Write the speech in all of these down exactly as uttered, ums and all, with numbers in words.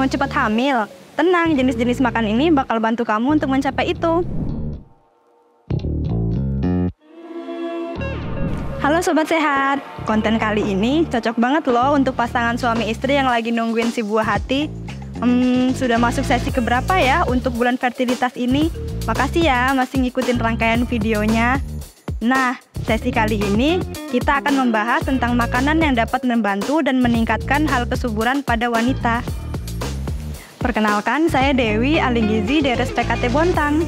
mau cepat hamil? Tenang, jenis-jenis makan ini bakal bantu kamu untuk mencapai itu. Halo Sobat Sehat, konten kali ini cocok banget loh untuk pasangan suami istri yang lagi nungguin si buah hati. Hmm, sudah masuk sesi keberapa ya untuk bulan fertilitas ini? Makasih ya masih ngikutin rangkaian videonya. Nah, sesi kali ini kita akan membahas tentang makanan yang dapat membantu dan meningkatkan hal kesuburan pada wanita. Perkenalkan, saya Dewi, ahli gizi dari R S P K T Bontang.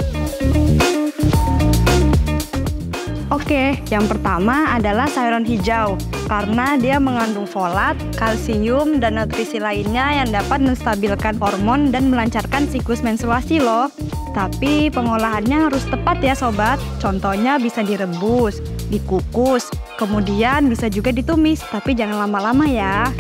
Oke, yang pertama adalah sayuran hijau, karena dia mengandung folat, kalsium, dan nutrisi lainnya yang dapat menstabilkan hormon dan melancarkan siklus menstruasi loh. Tapi pengolahannya harus tepat ya sobat, contohnya bisa direbus, dikukus, kemudian bisa juga ditumis, tapi jangan lama-lama ya.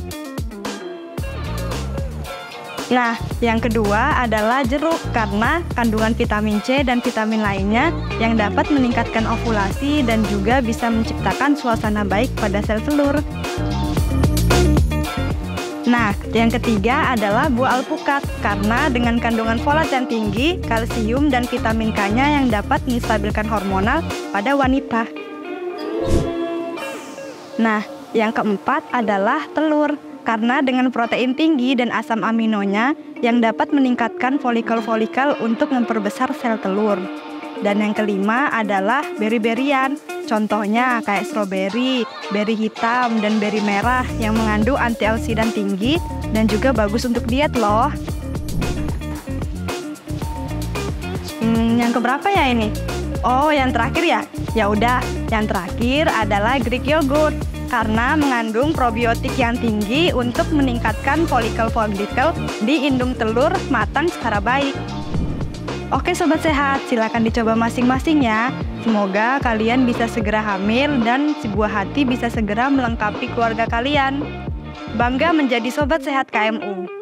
Nah, yang kedua adalah jeruk karena kandungan vitamin C dan vitamin lainnya yang dapat meningkatkan ovulasi dan juga bisa menciptakan suasana baik pada sel telur. Nah, yang ketiga adalah buah alpukat karena dengan kandungan folat yang tinggi, kalsium dan vitamin K-nya yang dapat menstabilkan hormonal pada wanita. Nah, yang keempat adalah telur. Karena dengan protein tinggi dan asam aminonya yang dapat meningkatkan folikel-folikel untuk memperbesar sel telur. Dan yang kelima adalah beri-berian, contohnya kayak stroberi, beri hitam, dan beri merah yang mengandung antioksidan tinggi dan juga bagus untuk diet loh. Hmm, yang keberapa ya ini? Oh, yang terakhir ya? Ya udah, yang terakhir adalah Greek yogurt. Karena mengandung probiotik yang tinggi untuk meningkatkan folikel-folikel di indung telur matang secara baik. Oke Sobat Sehat, silakan dicoba masing-masing ya. Semoga kalian bisa segera hamil dan si buah hati bisa segera melengkapi keluarga kalian. Bangga menjadi Sobat Sehat K M U.